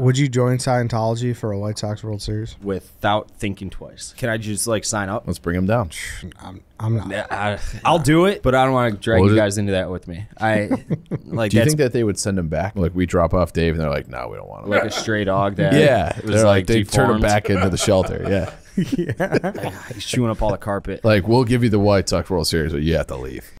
Would you join Scientology for a White Sox World Series? Without thinking twice. Can I just like sign up? Let's bring him down. I'm not. I'll do it, but I don't want to drag you guys into that with me. Like. Do you think that they would send him back? Like we drop off Dave, and they're like, "No, we don't want him." Like a stray dog that they're like they turn him back into the shelter. Yeah, He's chewing up all the carpet. like we'll give you the White Sox World Series, but you have to leave.